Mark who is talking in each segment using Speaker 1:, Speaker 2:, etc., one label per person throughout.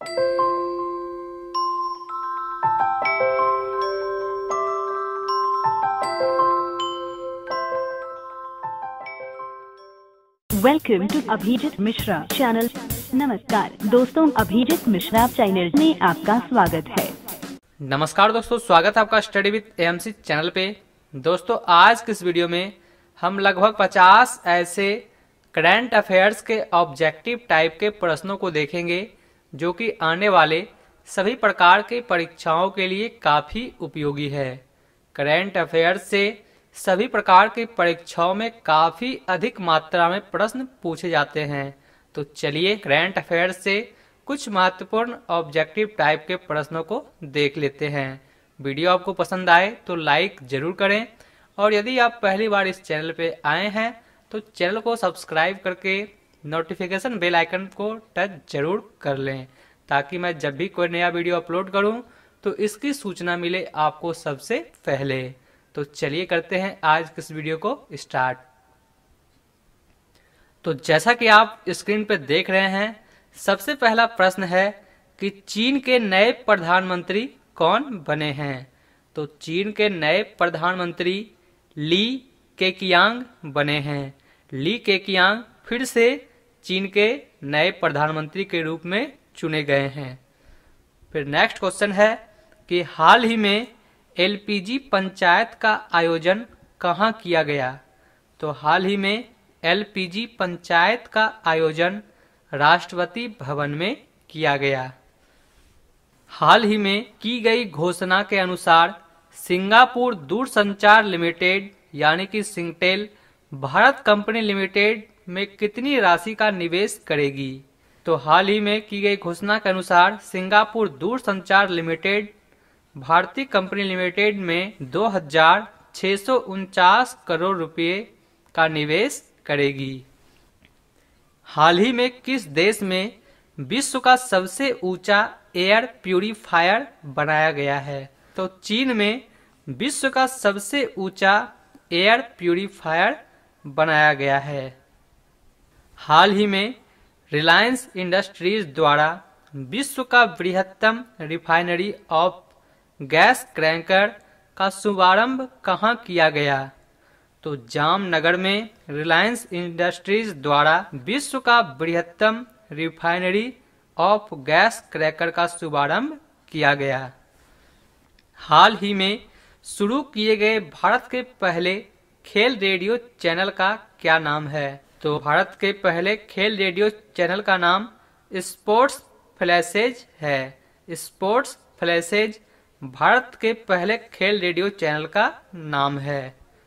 Speaker 1: Welcome to Abhijeet Mishra channel. नमस्कार दोस्तों, Abhijit Mishra channel में आपका स्वागत है।
Speaker 2: नमस्कार दोस्तों, स्वागत है आपका स्टडी विद एएमसी चैनल पे। दोस्तों आज की इस वीडियो में हम लगभग 50 ऐसे करंट अफेयर्स के ऑब्जेक्टिव टाइप के प्रश्नों को देखेंगे जो कि आने वाले सभी प्रकार के परीक्षाओं के लिए काफ़ी उपयोगी है। करंट अफेयर्स से सभी प्रकार की परीक्षाओं में काफ़ी अधिक मात्रा में प्रश्न पूछे जाते हैं। तो चलिए करंट अफेयर्स से कुछ महत्वपूर्ण ऑब्जेक्टिव टाइप के प्रश्नों को देख लेते हैं। वीडियो आपको पसंद आए तो लाइक जरूर करें और यदि आप पहली बार इस चैनल पे आए हैं तो चैनल को सब्सक्राइब करके नोटिफिकेशन बेल आइकन को टच जरूर कर लें ताकि मैं जब भी कोई नया वीडियो अपलोड करूं तो इसकी सूचना मिले आपको सबसे पहले। तो चलिए करते हैं आज किस वीडियो को स्टार्ट। तो जैसा कि आप स्क्रीन पर देख रहे हैं, सबसे पहला प्रश्न है कि चीन के नए प्रधानमंत्री कौन बने हैं। तो चीन के नए प्रधानमंत्री ली केकियांग बने हैं। ली केकियांग फिर से चीन के नए प्रधानमंत्री के रूप में चुने गए हैं। फिर नेक्स्ट क्वेश्चन है कि हाल ही में एलपीजी पंचायत का आयोजन कहाँ किया गया। तो हाल ही में एलपीजी पंचायत का आयोजन राष्ट्रपति भवन में किया गया। हाल ही में की गई घोषणा के अनुसार सिंगापुर दूरसंचार लिमिटेड यानी कि सिंगटेल भारत कंपनी लिमिटेड में कितनी राशि का निवेश करेगी। तो हाल ही में की गई घोषणा के अनुसार सिंगापुर दूरसंचार लिमिटेड भारतीय कंपनी लिमिटेड में 2,649 करोड़ रुपए का निवेश करेगी। हाल ही में किस देश में विश्व का सबसे ऊंचा एयर प्यूरीफायर बनाया गया है। तो चीन में विश्व का सबसे ऊंचा एयर प्यूरीफायर बनाया गया है। हाल ही में रिलायंस इंडस्ट्रीज द्वारा विश्व का बृहत्तम रिफाइनरी ऑफ गैस क्रैकर का शुभारंभ कहाँ किया गया। तो जामनगर में रिलायंस इंडस्ट्रीज द्वारा विश्व का बृहत्तम रिफाइनरी ऑफ गैस क्रैकर का शुभारंभ किया गया। हाल ही में शुरू किए गए भारत के पहले खेल रेडियो चैनल का क्या नाम है। तो भारत के पहले खेल रेडियो चैनल का नाम स्पोर्ट्स फ्लैशेज है। स्पोर्ट्स फ्लैशेज भारत के पहले खेल रेडियो चैनल का नाम है।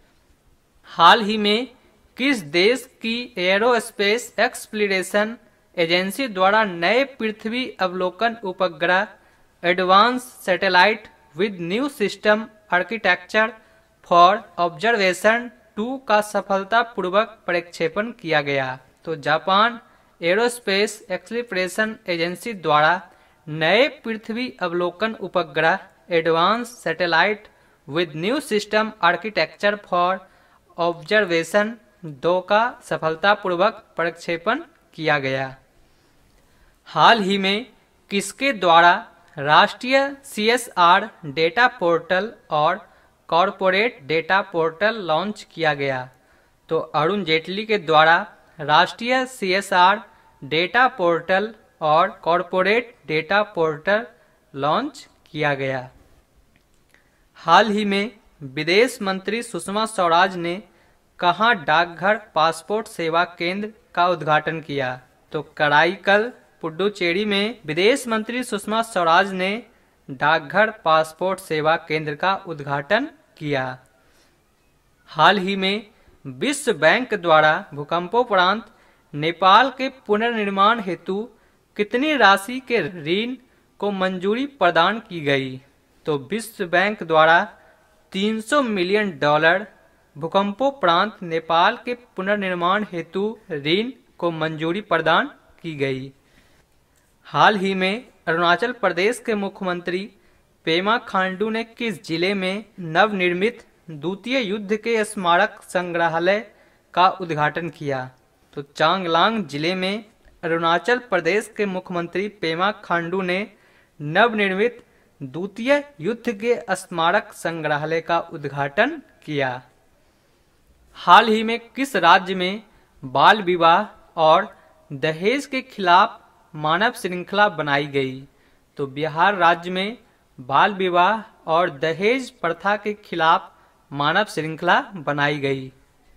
Speaker 2: हाल ही में किस देश की एरोस्पेस एक्सप्लोरेशन एजेंसी द्वारा नए पृथ्वी अवलोकन उपग्रह advance satellite with new system architecture for observation 2 का सफलतापूर्वक प्रक्षेपण किया गया। तो जापान एरोस्पेस एक्सप्लोरेशन एजेंसी द्वारा नए पृथ्वी अवलोकन उपग्रह advance satellite with new system architecture for observation 2 का सफलतापूर्वक प्रक्षेपण किया गया। हाल ही में किसके द्वारा राष्ट्रीय CSR डेटा पोर्टल और कॉरपोरेट डेटा पोर्टल लॉन्च किया गया। तो अरुण जेटली के द्वारा राष्ट्रीय CSR डेटा पोर्टल और कॉरपोरेट डेटा पोर्टल लॉन्च किया गया। हाल ही में विदेश मंत्री सुषमा स्वराज ने कहां डाकघर पासपोर्ट सेवा केंद्र का उद्घाटन किया। तो कराईकल पुडुचेरी में विदेश मंत्री सुषमा स्वराज ने डाकघर पासपोर्ट सेवा केंद्र का उद्घाटन किया। हाल ही में विश्व बैंक द्वारा भूकंपोपरांत नेपाल के पुनर्निर्माण हेतु कितनी राशि के ऋण को मंजूरी प्रदान की गई। तो विश्व बैंक द्वारा $300 मिलियन भूकंपोपरांत नेपाल के पुनर्निर्माण हेतु ऋण को मंजूरी प्रदान की गई। हाल ही में अरुणाचल प्रदेश के मुख्यमंत्री पेमा खांडू ने किस जिले में नवनिर्मित द्वितीय युद्ध के स्मारक संग्रहालय का उद्घाटन किया। तो चांगलांग जिले में अरुणाचल प्रदेश के मुख्यमंत्री पेमा खांडू ने नवनिर्मित द्वितीय युद्ध के स्मारक संग्रहालय का उद्घाटन किया। हाल ही में किस राज्य में बाल विवाह और दहेज के खिलाफ मानव श्रृंखला बनाई गई? तो बिहार राज्य में बाल विवाह और दहेज प्रथा के खिलाफ मानव श्रृंखला बनाई गई।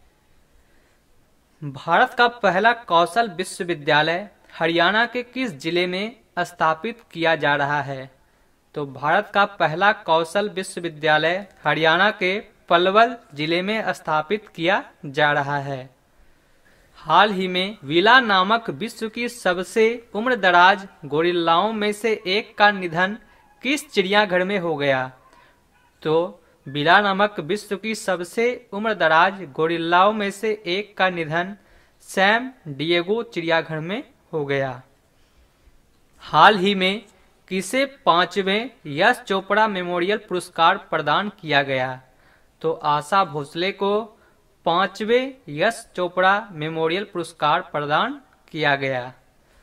Speaker 2: भारत का पहला कौशल विश्वविद्यालय हरियाणा के किस जिले में स्थापित किया जा रहा है? तो भारत का पहला कौशल विश्वविद्यालय हरियाणा के पलवल जिले में स्थापित किया जा रहा है। हाल ही में विला नामक विश्व की सबसे उम्रदराज गोरिल्लाओं में से एक का निधन किस चिड़ियाघर में हो गया? तो विला नामक विश्व की सबसे उम्रदराज गोरिल्लाओं में से एक का निधन सैन डिएगो चिड़ियाघर में हो गया। हाल ही में किसे 5वें यश चोपड़ा मेमोरियल पुरस्कार प्रदान किया गया? तो आशा भोसले को 5वें यश चोपड़ा मेमोरियल पुरस्कार प्रदान किया गया।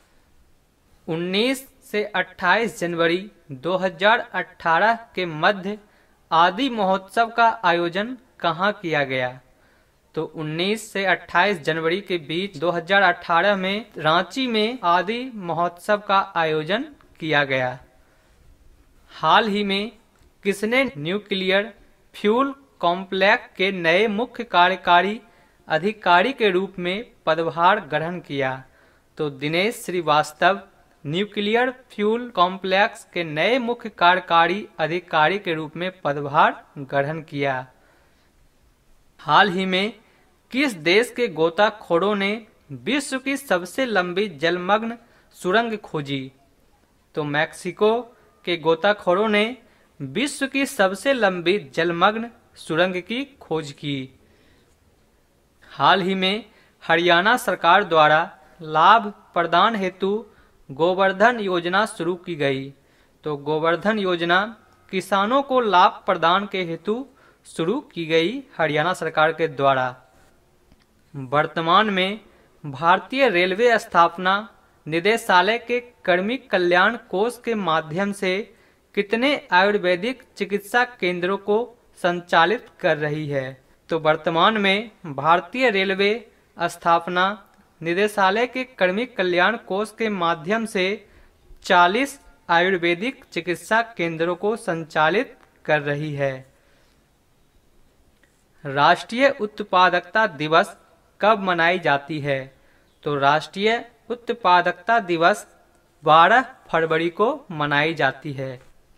Speaker 2: 19 से 28 जनवरी 2018 के मध्य आदि महोत्सव का आयोजन कहाँ किया गया? तो 19 से 28 जनवरी के बीच 2018 में रांची में आदि महोत्सव का आयोजन किया गया। हाल ही में किसने न्यूक्लियर फ्यूल कॉम्प्लेक्स के नए मुख्य कार्यकारी अधिकारी के रूप में पदभार ग्रहण किया? तो Dinesh Srivastava nuclear fuel complex के नए मुख्य कार्यकारी अधिकारी के रूप में पदभार ग्रहण किया। हाल ही में किस देश के गोताखोरों ने विश्व की सबसे लंबी जलमग्न सुरंग खोजी? तो मैक्सिको के गोताखोरों ने विश्व की सबसे लंबी जलमग्न सुरंग की खोज की। हाल ही में हरियाणा सरकार द्वारा लाभ प्रदान हेतु गोवर्धन योजना शुरू की गई। तो गोवर्धन योजना किसानों को लाभ प्रदान के हेतु शुरू की गई हरियाणा सरकार के द्वारा। वर्तमान में भारतीय रेलवे स्थापना निदेशालय के कर्मी कल्याण कोष के माध्यम से कितने आयुर्वेदिक चिकित्सा केंद्रों को संचालित कर रही है? तो वर्तमान में भारतीय रेलवे स्थापना निदेशालय के कर्मी कल्याण कोष के माध्यम से 40 आयुर्वेदिक चिकित्सा केंद्रों को संचालित कर रही है। राष्ट्रीय उत्पादकता दिवस कब मनाई जाती है? तो राष्ट्रीय उत्पादकता दिवस 12 फरवरी को मनाई जाती है।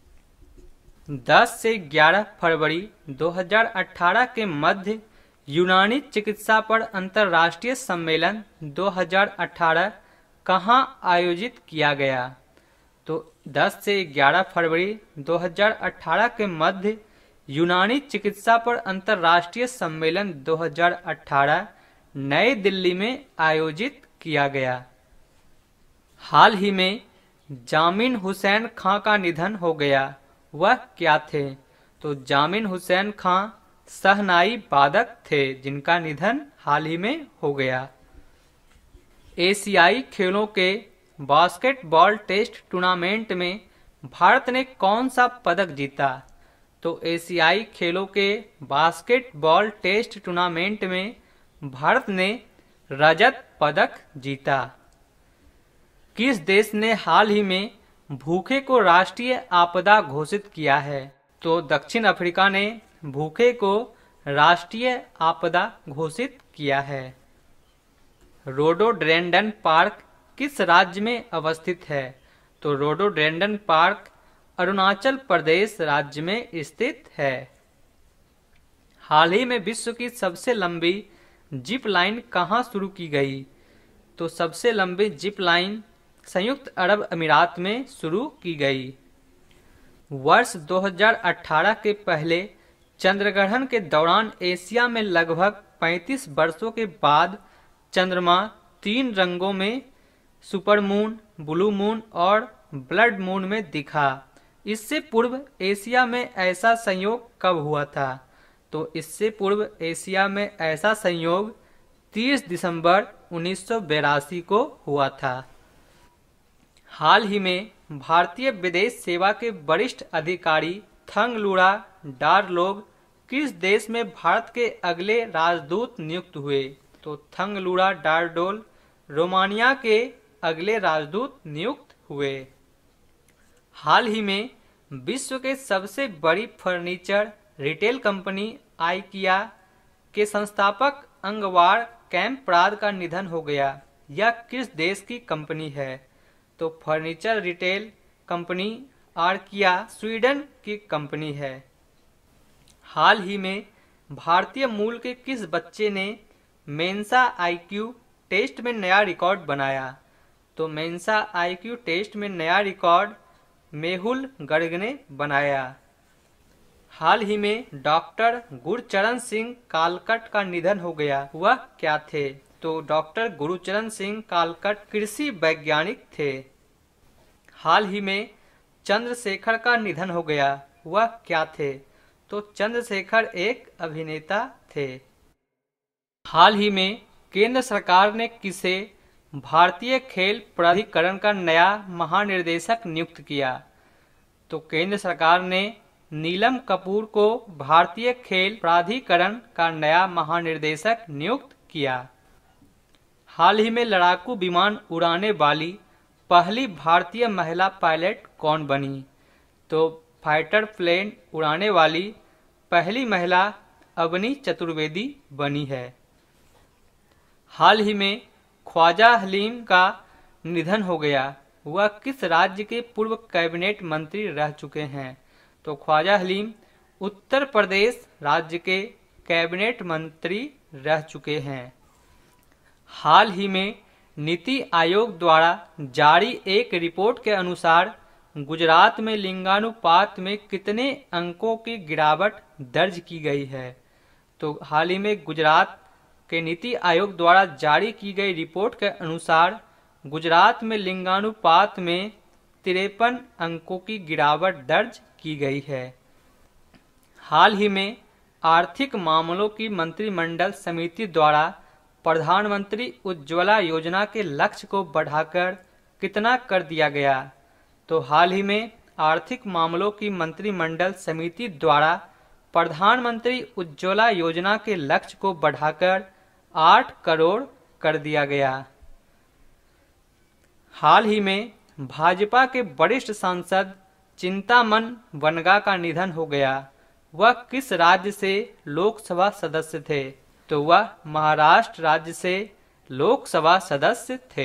Speaker 2: 10 से 11 फरवरी 2018 के मध्य यूनानी चिकित्सा पर अंतर्राष्ट्रीय सम्मेलन 2018 कहाँ आयोजित किया गया? तो 10 से 11 फरवरी 2018 के मध्य यूनानी चिकित्सा पर अंतर्राष्ट्रीय सम्मेलन 2018 नई दिल्ली में आयोजित किया गया। हाल ही में जामिन हुसैन खां का निधन हो गया, वह क्या थे? तो जामिन हुसैन खां शहनाई वादक थे जिनका निधन हाल ही में हो गया। एशियाई खेलों के बास्केटबॉल टेस्ट टूर्नामेंट में भारत ने कौन सा पदक जीता? तो एशियाई खेलों के बास्केटबॉल टेस्ट टूर्नामेंट में भारत ने रजत पदक जीता। किस देश ने हाल ही में भूखे को राष्ट्रीय आपदा घोषित किया है? तो दक्षिण अफ्रीका ने भूखे को राष्ट्रीय आपदा घोषित किया है। रोडोडेंड्रन पार्क किस राज्य में अवस्थित है? तो रोडोडेंड्रन पार्क अरुणाचल प्रदेश राज्य में स्थित है। हाल ही में विश्व की सबसे लंबी जिप लाइन कहाँ शुरू की गई? तो सबसे लंबी जिप लाइन संयुक्त अरब अमीरात में शुरू की गई। वर्ष 2018 के पहले चंद्रग्रहण के दौरान एशिया में लगभग 35 वर्षों के बाद चंद्रमा 3 रंगों में सुपरमून, ब्लू मून और ब्लड मून में दिखा। इससे पूर्व एशिया में ऐसा संयोग कब हुआ था? तो इससे पूर्व एशिया में ऐसा संयोग 30 दिसंबर 1982 को हुआ था। हाल ही में भारतीय विदेश सेवा के वरिष्ठ अधिकारी थंगलुरा डारलोग किस देश में भारत के अगले राजदूत नियुक्त हुए? तो थंगलुरा डारडोल रोमानिया के अगले राजदूत नियुक्त हुए। हाल ही में विश्व के सबसे बड़ी फर्नीचर रिटेल कंपनी आइकिया के संस्थापक अंगवार कैमप्राद का निधन हो गया। यह किस देश की कंपनी है? तो furniture retail company IKEA Sweden की कंपनी है। हाल ही में भारतीय मूल के किस बच्चे ने मेंसा आईक्यू टेस्ट में नया रिकॉर्ड बनाया? तो मेंसा आईक्यू टेस्ट में नया रिकॉर्ड मेहुल गर्ग ने बनाया। हाल ही में डॉक्टर गुरचरण सिंह कालकट का निधन हो गया। वह क्या थे? तो डॉक्टर गुरचरण सिंह कालकट कृषि वैज्ञानिक थे। हाल ही में चंद्रशेखर का निधन हो गया। वह क्या थे? तो चंद्रशेखर एक अभिनेता थे। हाल ही में केंद्र सरकार ने किसे भारतीय खेल प्राधिकरण का नया महानिर्देशक नियुक्त किया? तो केंद्र सरकार ने नीलम कपूर को भारतीय खेल प्राधिकरण का नया महानिर्देशक नियुक्त किया। हाल ही में लड़ाकू विमान उड़ाने वाली पहली भारतीय महिला पायलट कौन बनी? तो फाइटर प्लेन उड़ाने वाली पहली महिला अवनी चतुर्वेदी बनी है। हाल ही में ख्वाजा हलीम का निधन हो गया। वह किस राज्य के पूर्व कैबिनेट मंत्री रह चुके हैं? तो ख्वाजा हलीम उत्तर प्रदेश राज्य के कैबिनेट मंत्री रह चुके हैं। हाल ही में नीति आयोग द्वारा जारी एक रिपोर्ट के अनुसार गुजरात में लिंगानुपात में कितने अंकों की गिरावट दर्ज की गई है? तो हाल ही में गुजरात के नीति आयोग द्वारा जारी की गई रिपोर्ट के अनुसार गुजरात में लिंगानुपात में 53 अंकों की गिरावट दर्ज की गई है। हाल ही में आर्थिक मामलों की मंत्रिमंडल समिति द्वारा प्रधानमंत्री उज्ज्वला योजना के लक्ष्य को बढ़ाकर कितना कर दिया गया? तो हाल ही में आर्थिक मामलों की मंत्रिमंडल समिति द्वारा प्रधानमंत्री उज्ज्वला योजना के लक्ष्य को बढ़ाकर 8 करोड़ कर दिया गया। हाल ही में भाजपा के वरिष्ठ सांसद चिंतामन वनगा का निधन हो गया। वह किस राज्य से लोकसभा सदस्य थे? तो वह महाराष्ट्र राज्य से लोकसभा सदस्य थे।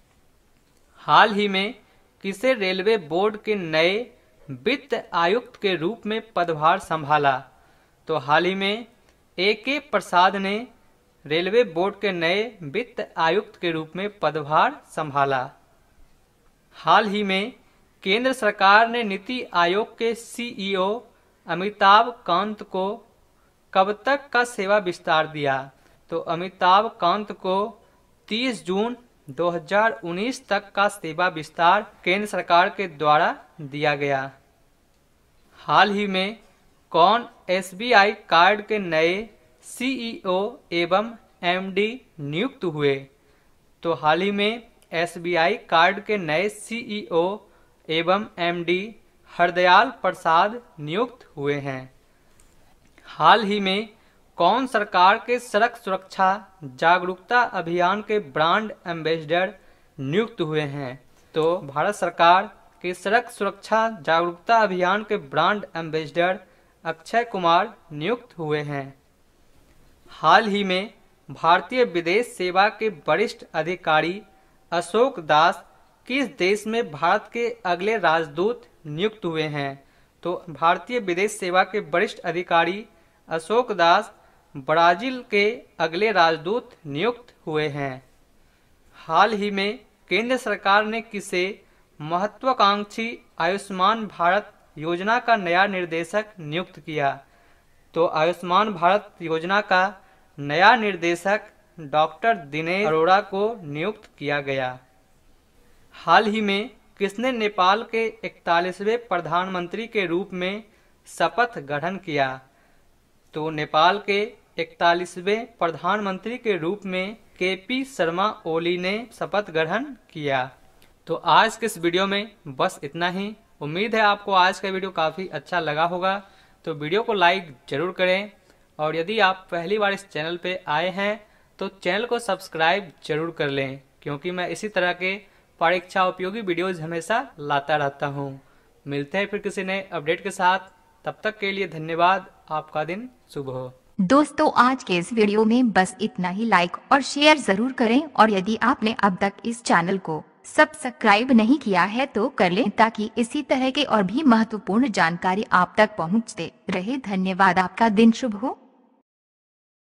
Speaker 2: हाल ही में किसे रेलवे बोर्ड के नए वित्त आयुक्त के रूप में पदभार संभाला? तो हाल ही में AK प्रसाद ने रेलवे बोर्ड के नए वित्त आयुक्त के रूप में पदभार संभाला। हाल ही में केंद्र सरकार ने नीति आयोग के CEO अमिताभ कांत को कब तक का सेवा विस्तार दिया? तो अमिताभ कांत को 30 जून 2019 तक का सेवा विस्तार केंद्र सरकार के द्वारा दिया गया। हाल ही में कौन SBI कार्ड के नए CEO एवं MD नियुक्त हुए? तो हाल ही में SBI कार्ड के नए CEO एवं MD हरदयाल प्रसाद नियुक्त हुए हैं। हाल ही में कौन सरकार के सड़क सुरक्षा जागरूकता अभियान के ब्रांड एम्बेसडर नियुक्त हुए हैं? तो भारत सरकार के सड़क सुरक्षा जागरूकता अभियान के ब्रांड एम्बेसडर अक्षय कुमार नियुक्त हुए हैं। हाल ही में भारतीय विदेश सेवा के वरिष्ठ अधिकारी अशोक दास किस देश में भारत के अगले राजदूत नियुक्त हुए हैं? तो भारतीय विदेश सेवा के वरिष्ठ अधिकारी अशोक दास ब्राजील के अगले राजदूत नियुक्त हुए हैं। हाल ही में केंद्र सरकार ने किसे महत्वाकांक्षी आयुष्मान भारत योजना का नया निर्देशक नियुक्त किया? तो आयुष्मान भारत योजना का नया निर्देशक डॉक्टर दिनेश अरोड़ा को नियुक्त किया गया। हाल ही में किसने नेपाल के 41वें प्रधानमंत्री के रूप में शपथ ग्रहण किया? तो नेपाल के 41वें प्रधानमंत्री के रूप में KP शर्मा ओली ने शपथ ग्रहण किया। तो आज के इस वीडियो में बस इतना ही। उम्मीद है आपको आज का वीडियो काफ़ी अच्छा लगा होगा। तो वीडियो को लाइक जरूर करें और यदि आप पहली बार इस चैनल पे आए हैं तो चैनल को सब्सक्राइब जरूर कर लें, क्योंकि मैं इसी तरह के परीक्षा उपयोगी वीडियोज हमेशा लाता रहता हूँ। मिलते हैं फिर किसी नए अपडेट के साथ। तब तक के लिए धन्यवाद। आपका दिन शुभ हो।
Speaker 3: दोस्तों आज के इस वीडियो में बस इतना ही। लाइक और शेयर जरूर करें और यदि आपने अब तक इस चैनल को सब्सक्राइब नहीं किया है तो कर लें, ताकि इसी तरह के और भी महत्वपूर्ण जानकारी आप तक पहुंचते रहे। धन्यवाद। आपका दिन शुभ हो।